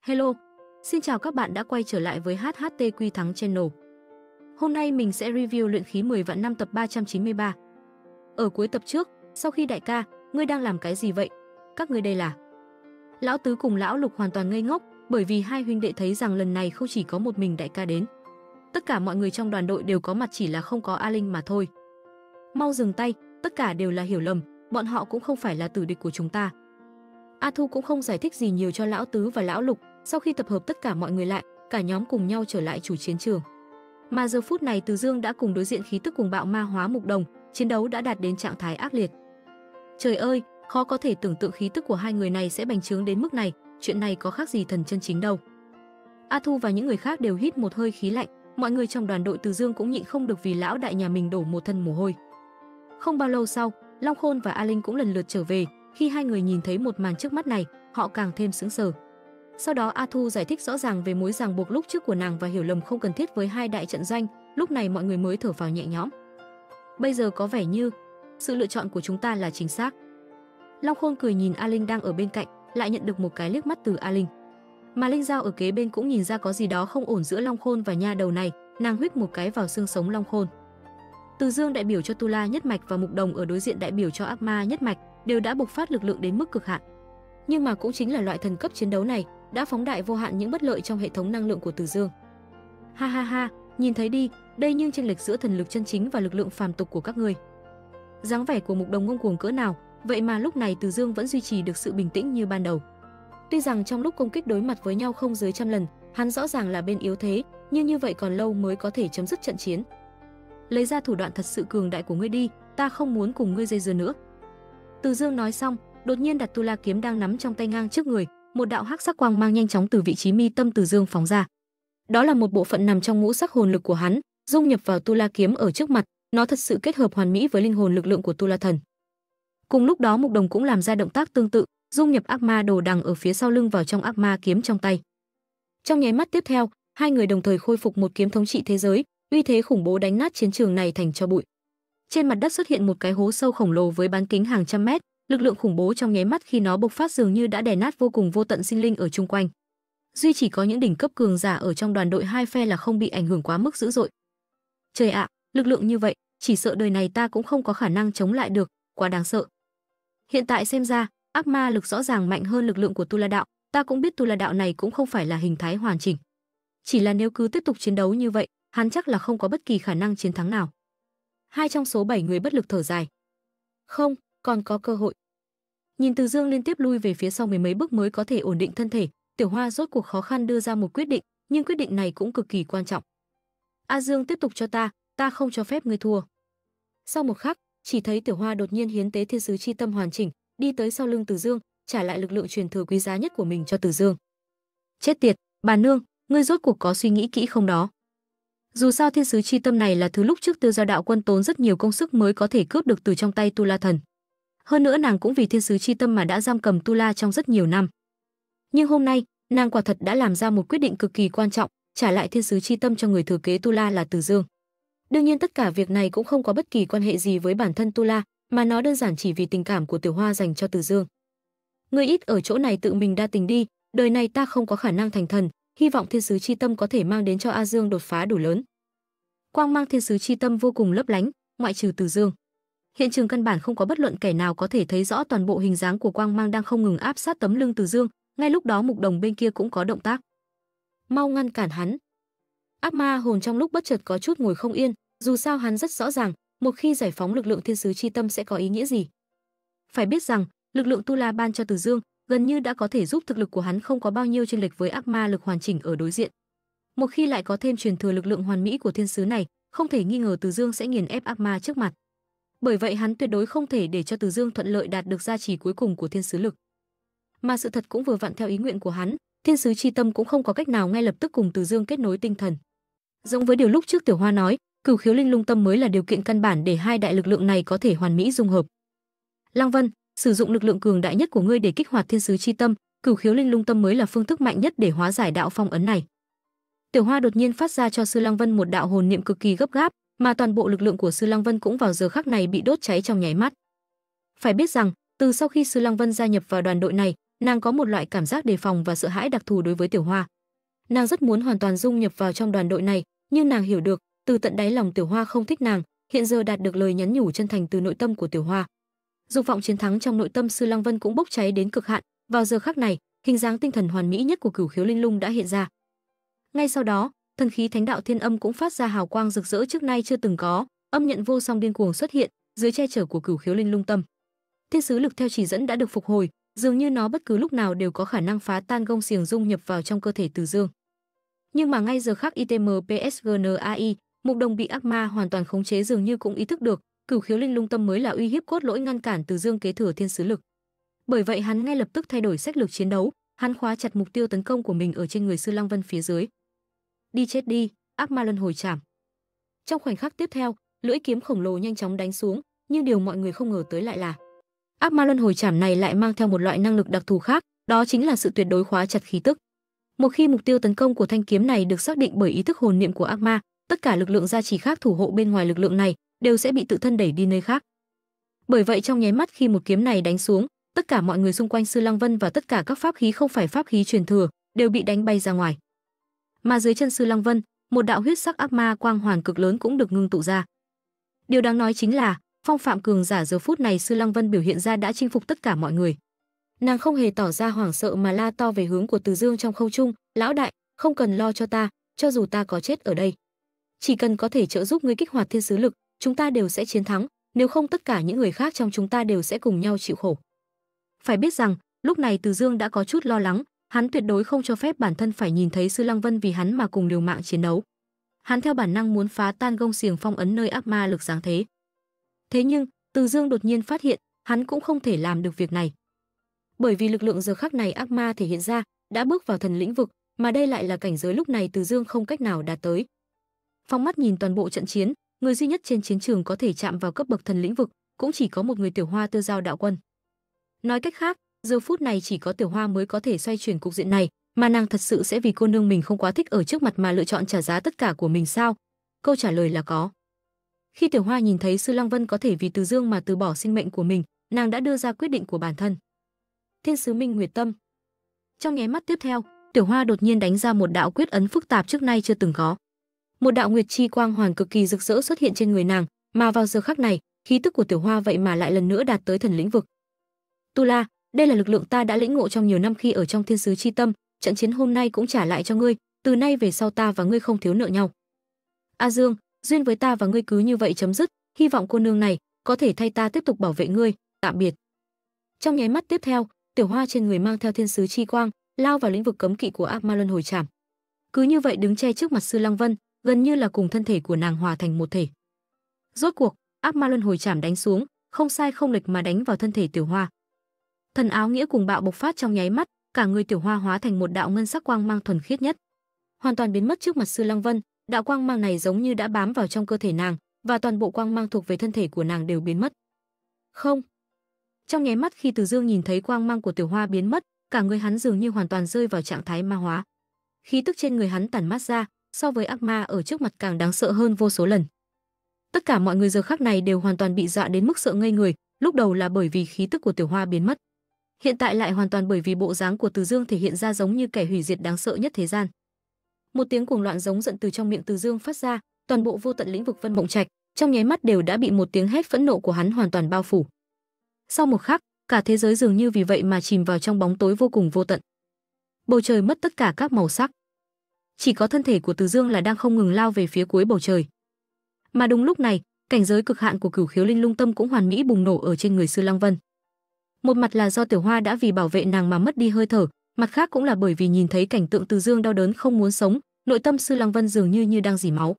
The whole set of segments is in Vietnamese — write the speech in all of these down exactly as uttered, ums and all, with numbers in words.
Hello, xin chào các bạn đã quay trở lại với hát hát tê Quy Thắng Channel. Hôm nay mình sẽ review luyện khí mười vạn năm tập ba trăm chín mươi ba. Ở cuối tập trước, sau khi đại ca, ngươi đang làm cái gì vậy? Các ngươi đây là... Lão Tứ cùng Lão Lục hoàn toàn ngây ngốc, bởi vì hai huynh đệ thấy rằng lần này không chỉ có một mình đại ca đến. Tất cả mọi người trong đoàn đội đều có mặt, chỉ là không có A Linh mà thôi. Mau dừng tay, tất cả đều là hiểu lầm, bọn họ cũng không phải là tử địch của chúng ta. A Thu cũng không giải thích gì nhiều cho Lão Tứ và Lão Lục. Sau khi tập hợp tất cả mọi người lại, cả nhóm cùng nhau trở lại chủ chiến trường. Mà giờ phút này Từ Dương đã cùng đối diện khí tức cùng bạo ma hóa Mục Đồng, chiến đấu đã đạt đến trạng thái ác liệt. Trời ơi, khó có thể tưởng tượng khí tức của hai người này sẽ bành trướng đến mức này, chuyện này có khác gì thần chân chính đâu. A Thu và những người khác đều hít một hơi khí lạnh, mọi người trong đoàn đội Từ Dương cũng nhịn không được vì lão đại nhà mình đổ một thân mồ hôi. Không bao lâu sau, Long Khôn và A Linh cũng lần lượt trở về, khi hai người nhìn thấy một màn trước mắt này, họ càng thêm sững sờ. Sau đó A Thu giải thích rõ ràng về mối ràng buộc lúc trước của nàng và hiểu lầm không cần thiết với hai đại trận doanh, lúc này mọi người mới thở phào nhẹ nhõm. Bây giờ có vẻ như sự lựa chọn của chúng ta là chính xác. Long Khôn cười nhìn A Linh đang ở bên cạnh, lại nhận được một cái liếc mắt từ A Linh. Mà Linh Giao ở kế bên cũng nhìn ra có gì đó không ổn giữa Long Khôn và nha đầu này, nàng huých một cái vào xương sống Long Khôn. Từ Dương đại biểu cho Tu La nhất mạch và Mục Đồng ở đối diện đại biểu cho Ác Ma nhất mạch đều đã bộc phát lực lượng đến mức cực hạn. Nhưng mà cũng chính là loại thần cấp chiến đấu này đã phóng đại vô hạn những bất lợi trong hệ thống năng lượng của Từ Dương. Ha ha ha, nhìn thấy đi, đây nhưng chênh lệch giữa thần lực chân chính và lực lượng phàm tục của các ngươi. Dáng vẻ của Mục Đồng ngông cuồng cỡ nào, vậy mà lúc này Từ Dương vẫn duy trì được sự bình tĩnh như ban đầu. Tuy rằng trong lúc công kích đối mặt với nhau không dưới trăm lần, hắn rõ ràng là bên yếu thế, nhưng như vậy còn lâu mới có thể chấm dứt trận chiến. Lấy ra thủ đoạn thật sự cường đại của ngươi đi, ta không muốn cùng ngươi dây dưa nữa. Từ Dương nói xong, đột nhiên đặt Tu La kiếm đang nắm trong tay ngang trước người, một đạo hắc sắc quang mang nhanh chóng từ vị trí mi tâm Từ Dương phóng ra. Đó là một bộ phận nằm trong ngũ sắc hồn lực của hắn, dung nhập vào Tu La kiếm ở trước mặt, nó thật sự kết hợp hoàn mỹ với linh hồn lực lượng của Tu La thần. Cùng lúc đó Mục Đồng cũng làm ra động tác tương tự, dung nhập ác ma đồ đằng ở phía sau lưng vào trong ác ma kiếm trong tay. Trong nháy mắt tiếp theo, hai người đồng thời khôi phục một kiếm thống trị thế giới, uy thế khủng bố đánh nát chiến trường này thành tro bụi. Trên mặt đất xuất hiện một cái hố sâu khổng lồ với bán kính hàng trăm mét. Lực lượng khủng bố trong nháy mắt khi nó bộc phát dường như đã đè nát vô cùng vô tận sinh linh ở chung quanh. Duy chỉ có những đỉnh cấp cường giả ở trong đoàn đội hai phe là không bị ảnh hưởng quá mức dữ dội. Trời ạ, lực lượng như vậy, chỉ sợ đời này ta cũng không có khả năng chống lại được, quá đáng sợ. Hiện tại xem ra, ác ma lực rõ ràng mạnh hơn lực lượng của Tu La đạo, ta cũng biết Tu La đạo này cũng không phải là hình thái hoàn chỉnh. Chỉ là nếu cứ tiếp tục chiến đấu như vậy, hắn chắc là không có bất kỳ khả năng chiến thắng nào. Hai trong số bảy người bất lực thở dài. Không, còn có cơ hội. Nhìn Từ Dương liên tiếp lui về phía sau mười mấy bước mới có thể ổn định thân thể, Tiểu Hoa rốt cuộc khó khăn đưa ra một quyết định, nhưng quyết định này cũng cực kỳ quan trọng. A Dương tiếp tục cho ta, ta không cho phép ngươi thua. Sau một khắc, chỉ thấy Tiểu Hoa đột nhiên hiến tế thiên sứ chi tâm hoàn chỉnh, đi tới sau lưng Từ Dương, trả lại lực lượng truyền thừa quý giá nhất của mình cho Từ Dương. Chết tiệt, bà nương, ngươi rốt cuộc có suy nghĩ kỹ không đó? Dù sao thiên sứ chi tâm này là thứ lúc trước Tiêu Giao đạo quân tốn rất nhiều công sức mới có thể cướp được từ trong tay Tu La thần. Hơn nữa nàng cũng vì thiên sứ chi tâm mà đã giam cầm Tu La trong rất nhiều năm. Nhưng hôm nay, nàng quả thật đã làm ra một quyết định cực kỳ quan trọng, trả lại thiên sứ chi tâm cho người thừa kế Tu La là Từ Dương. Đương nhiên tất cả việc này cũng không có bất kỳ quan hệ gì với bản thân Tu La, mà nó đơn giản chỉ vì tình cảm của Tiểu Hoa dành cho Từ Dương. Ngươi ít ở chỗ này tự mình đa tình đi, đời này ta không có khả năng thành thần, hy vọng thiên sứ chi tâm có thể mang đến cho A Dương đột phá đủ lớn. Quang mang thiên sứ chi tâm vô cùng lấp lánh, ngoại trừ Từ Dương. Hiện trường căn bản không có bất luận kẻ nào có thể thấy rõ toàn bộ hình dáng của quang mang đang không ngừng áp sát tấm lưng Từ Dương, ngay lúc đó Mục Đồng bên kia cũng có động tác. Mau ngăn cản hắn. Ác ma hồn trong lúc bất chợt có chút ngồi không yên, dù sao hắn rất rõ ràng, một khi giải phóng lực lượng thiên sứ chi tâm sẽ có ý nghĩa gì. Phải biết rằng, lực lượng Tu La ban cho Từ Dương gần như đã có thể giúp thực lực của hắn không có bao nhiêu chênh lệch với ác ma lực hoàn chỉnh ở đối diện. Một khi lại có thêm truyền thừa lực lượng hoàn mỹ của thiên sứ này, không thể nghi ngờ Từ Dương sẽ nghiền ép ác ma trước mặt. Bởi vậy hắn tuyệt đối không thể để cho Từ Dương thuận lợi đạt được gia trì cuối cùng của thiên sứ lực. Mà sự thật cũng vừa vặn theo ý nguyện của hắn, thiên sứ chi tâm cũng không có cách nào ngay lập tức cùng Từ Dương kết nối tinh thần. Giống với điều lúc trước Tiểu Hoa nói, cửu khiếu linh lung tâm mới là điều kiện căn bản để hai đại lực lượng này có thể hoàn mỹ dung hợp. Lăng Vân, sử dụng lực lượng cường đại nhất của ngươi để kích hoạt thiên sứ chi tâm, cửu khiếu linh lung tâm mới là phương thức mạnh nhất để hóa giải đạo phong ấn này. Tiểu Hoa đột nhiên phát ra cho Sư Lăng Vân một đạo hồn niệm cực kỳ gấp gáp, mà toàn bộ lực lượng của Sư Lăng Vân cũng vào giờ khắc này bị đốt cháy trong nháy mắt. Phải biết rằng, từ sau khi Sư Lăng Vân gia nhập vào đoàn đội này, nàng có một loại cảm giác đề phòng và sợ hãi đặc thù đối với Tiểu Hoa. Nàng rất muốn hoàn toàn dung nhập vào trong đoàn đội này, nhưng nàng hiểu được, từ tận đáy lòng Tiểu Hoa không thích nàng, hiện giờ đạt được lời nhắn nhủ chân thành từ nội tâm của Tiểu Hoa. Dục vọng chiến thắng trong nội tâm Sư Lăng Vân cũng bốc cháy đến cực hạn, vào giờ khắc này, hình dáng tinh thần hoàn mỹ nhất của Cửu Khiếu Linh Lung đã hiện ra. Ngay sau đó, thần khí Thánh Đạo Thiên Âm cũng phát ra hào quang rực rỡ trước nay chưa từng có, âm nhận vô song điên cuồng xuất hiện, dưới che chở của Cửu Khiếu Linh Lung tâm. Thiên sứ lực theo chỉ dẫn đã được phục hồi, dường như nó bất cứ lúc nào đều có khả năng phá tan gông xiềng dung nhập vào trong cơ thể Từ Dương. Nhưng mà ngay giờ khắc i tê em pê ét giê en a i, Mục Đồng bị ác ma hoàn toàn khống chế dường như cũng ý thức được, Cửu Khiếu Linh Lung tâm mới là uy hiếp cốt lõi ngăn cản Từ Dương kế thừa thiên sứ lực. Bởi vậy hắn ngay lập tức thay đổi sách lược chiến đấu, hắn khóa chặt mục tiêu tấn công của mình ở trên người Sư Lăng Vân phía dưới. Đi chết đi, ác ma luân hồi chảm. Trong khoảnh khắc tiếp theo, lưỡi kiếm khổng lồ nhanh chóng đánh xuống, nhưng điều mọi người không ngờ tới lại là ác ma luân hồi chảm này lại mang theo một loại năng lực đặc thù khác, đó chính là sự tuyệt đối khóa chặt khí tức. Một khi mục tiêu tấn công của thanh kiếm này được xác định bởi ý thức hồn niệm của ác ma, tất cả lực lượng gia trì khác thủ hộ bên ngoài lực lượng này đều sẽ bị tự thân đẩy đi nơi khác. Bởi vậy trong nháy mắt khi một kiếm này đánh xuống, tất cả mọi người xung quanh Sư Lăng Vân và tất cả các pháp khí không phải pháp khí truyền thừa đều bị đánh bay ra ngoài. Mà dưới chân Sư Lăng Vân, một đạo huyết sắc ác ma quang hoàn cực lớn cũng được ngưng tụ ra. Điều đáng nói chính là, phong phạm cường giả giờ phút này Sư Lăng Vân biểu hiện ra đã chinh phục tất cả mọi người. Nàng không hề tỏ ra hoảng sợ mà la to về hướng của Từ Dương trong không trung, "Lão đại, không cần lo cho ta, cho dù ta có chết ở đây, chỉ cần có thể trợ giúp ngươi kích hoạt thiên sứ lực, chúng ta đều sẽ chiến thắng, nếu không tất cả những người khác trong chúng ta đều sẽ cùng nhau chịu khổ." Phải biết rằng, lúc này Từ Dương đã có chút lo lắng, hắn tuyệt đối không cho phép bản thân phải nhìn thấy Sư Lăng Vân vì hắn mà cùng liều mạng chiến đấu. Hắn theo bản năng muốn phá tan gông xiềng phong ấn nơi ác ma lực giáng thế. Thế nhưng, Từ Dương đột nhiên phát hiện, hắn cũng không thể làm được việc này. Bởi vì lực lượng giờ khắc này ác ma thể hiện ra đã bước vào thần lĩnh vực, mà đây lại là cảnh giới lúc này Từ Dương không cách nào đạt tới. Phóng mắt nhìn toàn bộ trận chiến, người duy nhất trên chiến trường có thể chạm vào cấp bậc thần lĩnh vực, cũng chỉ có một người Tiểu Hoa Tiêu Giao đạo quân. Nói cách khác, giờ phút này chỉ có Tiểu Hoa mới có thể xoay chuyển cục diện này, mà nàng thật sự sẽ vì cô nương mình không quá thích ở trước mặt mà lựa chọn trả giá tất cả của mình sao? Câu trả lời là có. Khi Tiểu Hoa nhìn thấy Sư Lăng Vân có thể vì Từ Dương mà từ bỏ sinh mệnh của mình, nàng đã đưa ra quyết định của bản thân. Thiên sứ Minh Nguyệt Tâm. Trong nháy mắt tiếp theo, Tiểu Hoa đột nhiên đánh ra một đạo quyết ấn phức tạp trước nay chưa từng có. Một đạo nguyệt chi quang hoàn cực kỳ rực rỡ xuất hiện trên người nàng, mà vào giờ khắc này, khí tức của Tiểu Hoa vậy mà lại lần nữa đạt tới thần lĩnh vực. Tu La, đây là lực lượng ta đã lĩnh ngộ trong nhiều năm khi ở trong Thiên sứ chi tâm, trận chiến hôm nay cũng trả lại cho ngươi, từ nay về sau ta và ngươi không thiếu nợ nhau. A Dương, duyên với ta và ngươi cứ như vậy chấm dứt, hy vọng cô nương này có thể thay ta tiếp tục bảo vệ ngươi, tạm biệt. Trong nháy mắt tiếp theo, Tiểu Hoa trên người mang theo thiên sứ chi quang, lao vào lĩnh vực cấm kỵ của ác ma luân hồi trảm. Cứ như vậy đứng che trước mặt Sư Lăng Vân, gần như là cùng thân thể của nàng hòa thành một thể. Rốt cuộc, ác ma luân hồi trảm đánh xuống, không sai không lệch mà đánh vào thân thể Tiểu Hoa. Thần áo nghĩa cùng bạo bộc phát trong nháy mắt, cả người Tiểu Hoa hóa thành một đạo ngân sắc quang mang thuần khiết nhất, hoàn toàn biến mất trước mặt Sư Lăng Vân. Đạo quang mang này giống như đã bám vào trong cơ thể nàng, và toàn bộ quang mang thuộc về thân thể của nàng đều biến mất. Không. Trong nháy mắt khi Từ Dương nhìn thấy quang mang của Tiểu Hoa biến mất, cả người hắn dường như hoàn toàn rơi vào trạng thái ma hóa. Khí tức trên người hắn tản mát ra, so với ác ma ở trước mặt càng đáng sợ hơn vô số lần. Tất cả mọi người giờ khắc này đều hoàn toàn bị dọa đến mức sợ ngây người, lúc đầu là bởi vì khí tức của Tiểu Hoa biến mất, hiện tại lại hoàn toàn bởi vì bộ dáng của Từ Dương thể hiện ra giống như kẻ hủy diệt đáng sợ nhất thế gian. Một tiếng cuồng loạn giống giận từ trong miệng Từ Dương phát ra, toàn bộ vô tận lĩnh vực Vân Mộng Trạch trong nháy mắt đều đã bị một tiếng hét phẫn nộ của hắn hoàn toàn bao phủ. Sau một khắc, cả thế giới dường như vì vậy mà chìm vào trong bóng tối vô cùng vô tận. Bầu trời mất tất cả các màu sắc, chỉ có thân thể của Từ Dương là đang không ngừng lao về phía cuối bầu trời. Mà đúng lúc này, cảnh giới cực hạn của Cửu Khiếu Linh Lung Tâm cũng hoàn mỹ bùng nổ ở trên người Sư Lăng Vân. Một mặt là do Tiểu Hoa đã vì bảo vệ nàng mà mất đi hơi thở, mặt khác cũng là bởi vì nhìn thấy cảnh tượng Từ Dương đau đớn không muốn sống, nội tâm Sư Lăng Vân dường như như đang rỉ máu.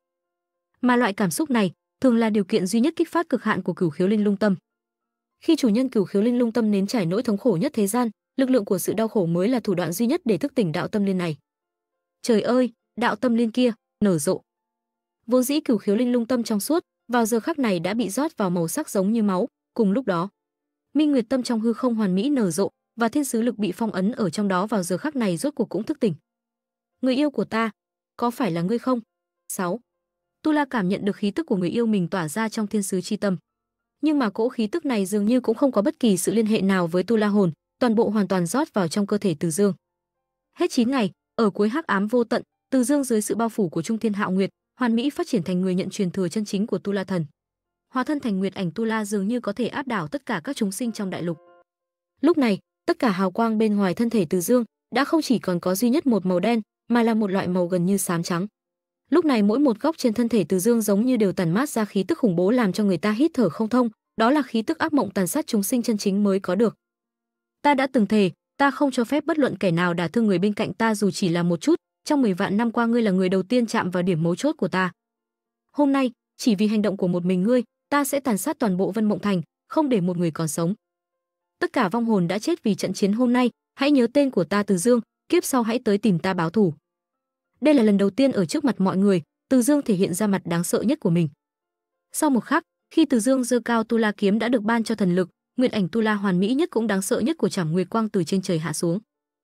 Mà loại cảm xúc này thường là điều kiện duy nhất kích phát cực hạn của Cửu Khiếu Linh Lung Tâm. Khi chủ nhân Cửu Khiếu Linh Lung Tâm nếm trải nỗi thống khổ nhất thế gian, lực lượng của sự đau khổ mới là thủ đoạn duy nhất để thức tỉnh đạo tâm liên này. Trời ơi, đạo tâm liên kia nở rộ. Vốn dĩ Cửu Khiếu Linh Lung Tâm trong suốt, vào giờ khắc này đã bị rót vào màu sắc giống như máu. Cùng lúc đó, Minh Nguyệt Tâm trong hư không hoàn mỹ nở rộ, và thiên sứ lực bị phong ấn ở trong đó vào giờ khắc này rốt cuộc cũng thức tỉnh. Người yêu của ta, có phải là ngươi không? sáu. Tu La cảm nhận được khí tức của người yêu mình tỏa ra trong thiên sứ chi tâm. Nhưng mà cỗ khí tức này dường như cũng không có bất kỳ sự liên hệ nào với Tu La hồn, toàn bộ hoàn toàn rót vào trong cơ thể Từ Dương. Hết chín ngày, ở cuối hắc ám vô tận, Từ Dương dưới sự bao phủ của Trung Thiên Hạo Nguyệt, hoàn mỹ phát triển thành người nhận truyền thừa chân chính của Tu La Thần. Hóa thân thành Nguyệt Ảnh Tu La dường như có thể áp đảo tất cả các chúng sinh trong đại lục. Lúc này, tất cả hào quang bên ngoài thân thể Từ Dương đã không chỉ còn có duy nhất một màu đen, mà là một loại màu gần như xám trắng. Lúc này mỗi một góc trên thân thể Từ Dương giống như đều tản mát ra khí tức khủng bố làm cho người ta hít thở không thông, đó là khí tức ác mộng tàn sát chúng sinh chân chính mới có được. Ta đã từng thề, ta không cho phép bất luận kẻ nào đả thương người bên cạnh ta dù chỉ là một chút, trong mười vạn năm qua ngươi là người đầu tiên chạm vào điểm mấu chốt của ta. Hôm nay, chỉ vì hành động của một mình ngươi, ta sẽ tàn sát toàn bộ Vân Mộng Thành, không để một người còn sống. Tất cả vong hồn đã chết vì trận chiến hôm nay, hãy nhớ tên của ta Từ Dương, kiếp sau hãy tới tìm ta báo thù. Đây là lần đầu tiên ở trước mặt mọi người, Từ Dương thể hiện ra mặt đáng sợ nhất của mình. Sau một khắc, khi Từ Dương giơ cao Tu La kiếm đã được ban cho thần lực, Nguyệt Ảnh Tu La hoàn mỹ nhất cũng đáng sợ nhất của Trảm Nguyệt Quang từ trên trời hạ xuống.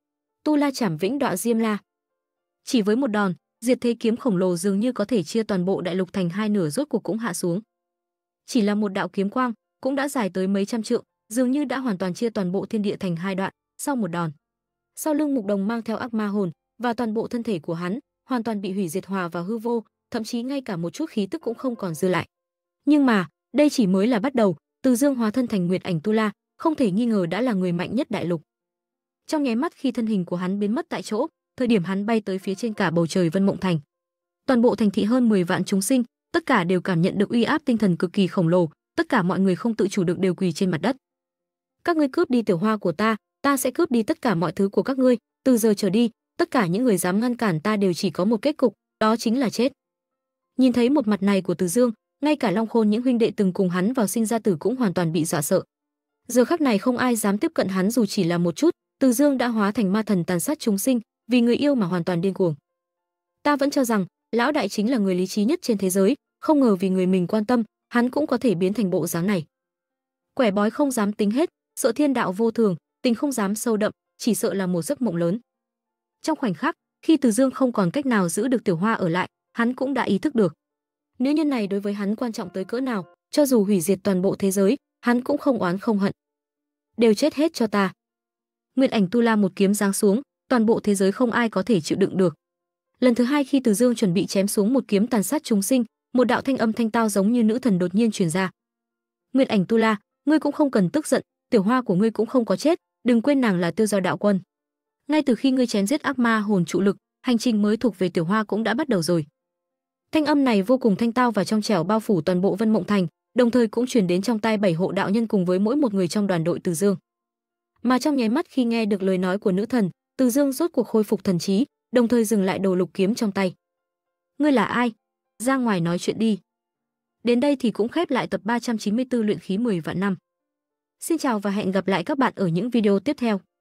Tu La Trảm Vĩnh Đọa Diêm La. Chỉ với một đòn, diệt thế kiếm khổng lồ dường như có thể chia toàn bộ đại lục thành hai nửa rốt cuộc cũng hạ xuống. Chỉ là một đạo kiếm quang, cũng đã dài tới mấy trăm trượng, dường như đã hoàn toàn chia toàn bộ thiên địa thành hai đoạn, sau một đòn. Sau lưng Mục Đồng mang theo ác ma hồn, và toàn bộ thân thể của hắn hoàn toàn bị hủy diệt hòa vào hư vô, thậm chí ngay cả một chút khí tức cũng không còn dư lại. Nhưng mà, đây chỉ mới là bắt đầu, Từ Dương hóa thân thành Nguyệt Ảnh Tu La, không thể nghi ngờ đã là người mạnh nhất đại lục. Trong nháy mắt khi thân hình của hắn biến mất tại chỗ, thời điểm hắn bay tới phía trên cả bầu trời Vân Mộng Thành, toàn bộ thành thị hơn mười vạn chúng sinh, tất cả đều cảm nhận được uy áp tinh thần cực kỳ khổng lồ, tất cả mọi người không tự chủ được đều quỳ trên mặt đất. Các ngươi cướp đi tiểu hoa của ta, ta sẽ cướp đi tất cả mọi thứ của các ngươi, từ giờ trở đi, tất cả những người dám ngăn cản ta đều chỉ có một kết cục, đó chính là chết. Nhìn thấy một mặt này của Từ Dương, ngay cả Long Khôn những huynh đệ từng cùng hắn vào sinh ra tử cũng hoàn toàn bị dọa sợ. Giờ khắc này không ai dám tiếp cận hắn dù chỉ là một chút, Từ Dương đã hóa thành ma thần tàn sát chúng sinh, vì người yêu mà hoàn toàn điên cuồng. Ta vẫn cho rằng, lão đại chính là người lý trí nhất trên thế giới, không ngờ vì người mình quan tâm, hắn cũng có thể biến thành bộ dáng này. Quẻ bói không dám tính hết, sợ thiên đạo vô thường, tình không dám sâu đậm, chỉ sợ là một giấc mộng lớn. Trong khoảnh khắc, khi Từ Dương không còn cách nào giữ được tiểu hoa ở lại, hắn cũng đã ý thức được. Nữ nhân này đối với hắn quan trọng tới cỡ nào, cho dù hủy diệt toàn bộ thế giới, hắn cũng không oán không hận. Đều chết hết cho ta. Nguyệt Ảnh Tu La một kiếm giáng xuống, toàn bộ thế giới không ai có thể chịu đựng được. Lần thứ hai khi Từ Dương chuẩn bị chém xuống một kiếm tàn sát chúng sinh, một đạo thanh âm thanh tao giống như nữ thần đột nhiên truyền ra. Nguyệt Ảnh Tu La, ngươi cũng không cần tức giận, tiểu hoa của ngươi cũng không có chết, đừng quên nàng là Tiêu Giao đạo quân. Ngay từ khi ngươi chém giết ác ma hồn trụ lực, hành trình mới thuộc về tiểu hoa cũng đã bắt đầu rồi. Thanh âm này vô cùng thanh tao và trong trẻo bao phủ toàn bộ Vân Mộng Thành, đồng thời cũng truyền đến trong tai bảy hộ đạo nhân cùng với mỗi một người trong đoàn đội Từ Dương. Mà trong nháy mắt khi nghe được lời nói của nữ thần, Từ Dương rốt cuộc khôi phục thần trí, đồng thời dừng lại đồ lục kiếm trong tay. Ngươi là ai? Ra ngoài nói chuyện đi. Đến đây thì cũng khép lại tập ba trăm chín mươi tư luyện khí mười vạn năm. Xin chào và hẹn gặp lại các bạn ở những video tiếp theo.